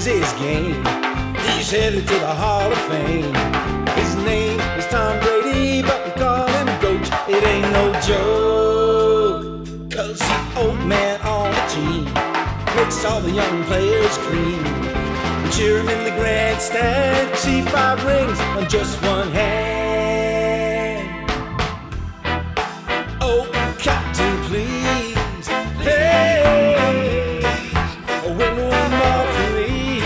is his game. He's headed to the Hall of Fame. His name is Tom Brady, but we call him GOAT. It ain't no joke, 'cause the old man on the team makes all the young players cream. We cheer him in the grandstand, see 5 rings on just one hand. Oh, Captain, please, please, win one more for me.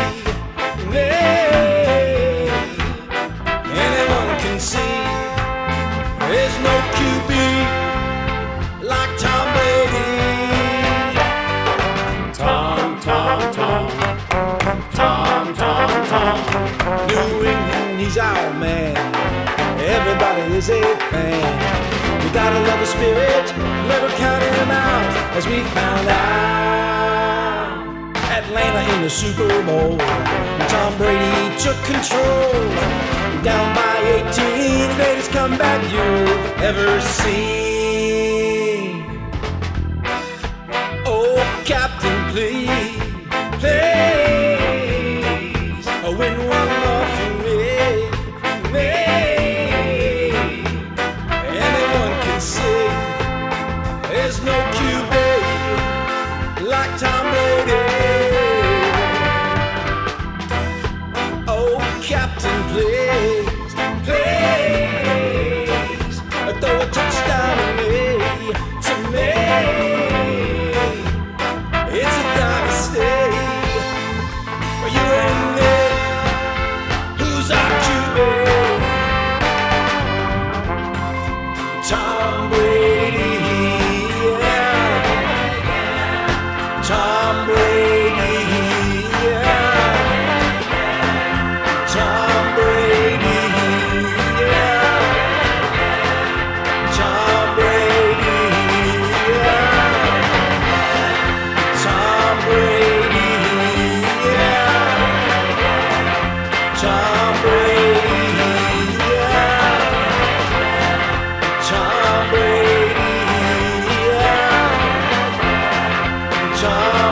Anyone can see there's no QB like Tom Brady. Tom, Tom, Tom, Tom, Tom, Tom. New England, he's our man. Everybody is a fan. We gotta love the spirit, never count him out, as we found out. Atlanta in the Super Bowl, Tom Brady took control. Down by 18, greatest comeback you've ever seen. Oh, Captain, please, please, win one more for me, me. Anyone can see there's no QB like Tom Brady. Oh, Captain, please, please, throw a touchdown to me, to me. It's a dynasty for you and me. Who's our QB? Tom Brady, yeah. Tom Brady, yeah. Tom Brady, yeah. Tom Brady, yeah. Tom Brady, yeah. Tom Brady, yeah. Tom Brady, yeah. Tom